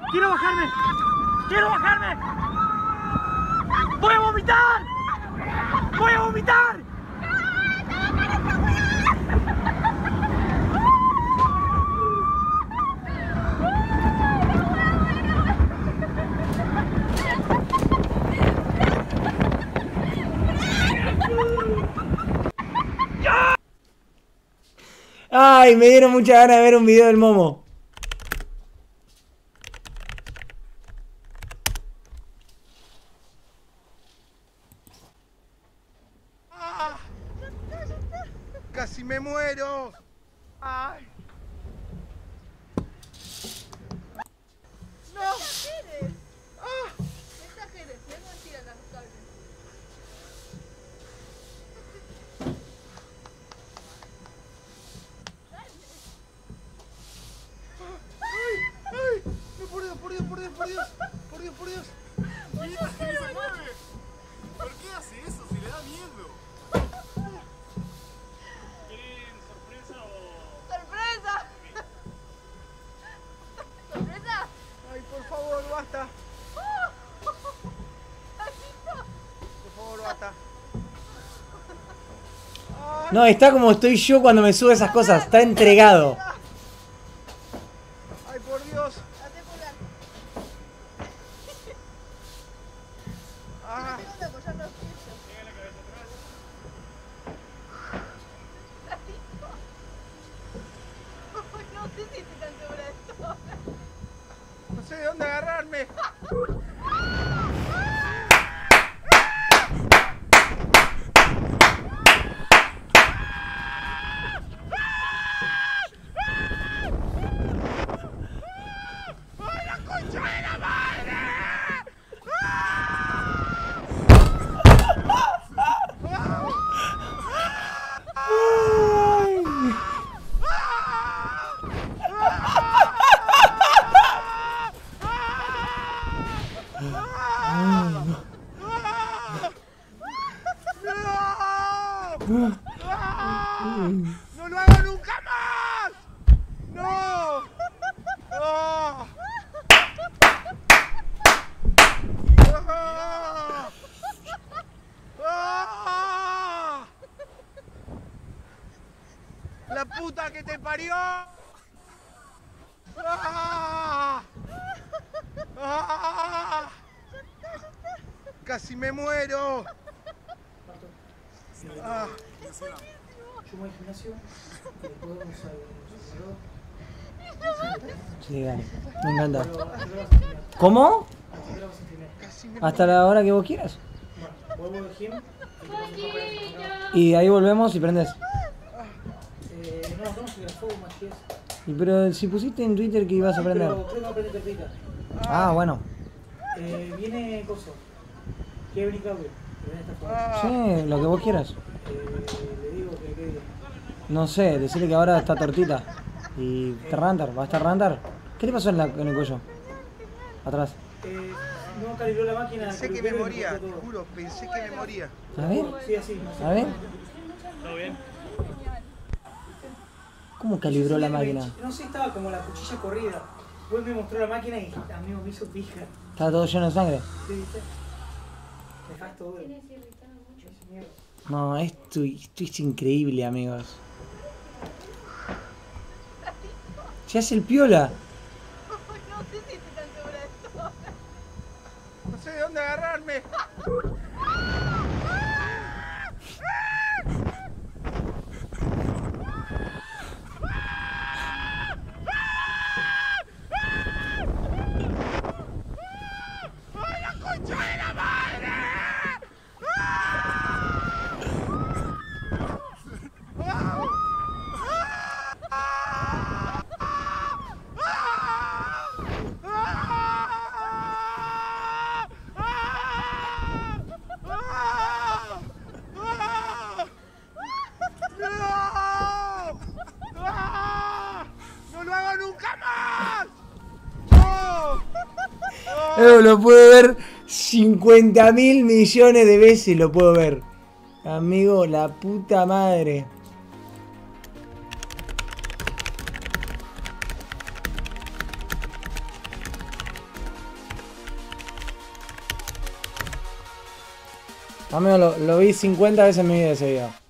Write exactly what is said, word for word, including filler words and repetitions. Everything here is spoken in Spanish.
¡Quiero bajarme! ¡Quiero bajarme! ¡Voy a vomitar! ¡Voy a vomitar! Ay, me dieron mucha ganas de ver un video del Momo. Ah, casi me muero. Ay. No. Ah. No, por Dios, por Dios, por Dios, por Dios, por Dios, por Dios. Mira, que se mueve. ¿Por qué hace eso si le da miedo? ¿Quieren sorpresa o...? ¡Sorpresa! ¿Sorpresa? Ay, por favor, basta. Por favor, basta. Ay. No, está como estoy yo cuando me subo esas cosas. Está entregado. Ay, por Dios. Hacé pulgar. Ah. Tengo que apoyar los pies. Pega la cabeza atrás. No sé si estoy tan segura de esto. No sé de dónde agarrarme. ¡Ay, la concha de la madre! ¡No lo hago nunca más! ¡No! ¡Oh! ¡Ah! ¡Ah! ¡La puta que te parió! ¡Ah! ¡Ah! ¡Casi me muero! Ah. Yo voy al gimnasio y después vamos al... Sí, dale. Me encanta. ¿Cómo? Hasta la hora que vos quieras. Bueno, vuelvo al gym Y ahí volvemos y prendes. Eh, no, no, si la fuego más que eso. Y pero si pusiste en Twitter que ibas a prender. Pero creo que va a prender tortita. Ah, bueno. Eh, viene coso. Kevin y Claudio. Que viene esta forma. Ah. Sí, lo que vos quieras. Eh, le digo que quede. No sé, decirle que ahora está tortita. Y está Rantar, ¿va a estar Rantar? ¿Qué te pasó en, la, en el cuello? Atrás. Eh, no calibró la máquina. Pensé que me moría, te juro, pensé que me moría. A ver, Sí, así. No sé. a ver. ¿Todo bien? ¿Cómo calibró la máquina? No sé, estaba como la cuchilla corrida. Vos me mostró la máquina y amigo me hizo pija. Estaba todo lleno de sangre. ¿Sí, viste? Dejás todo. Tienes irritado mucho. No, esto, esto es increíble, amigos. Se hace el piola. No sé si estoy tan segura de esto. No sé de dónde agarrarme. ¡Ay, la concha de la madre! ¡No lo hago nunca más! ¡No! Eso lo puedo ver cincuenta mil millones de veces, lo puedo ver. Amigo, la puta madre. Amigo, lo, lo vi cincuenta veces en mi vida ese video.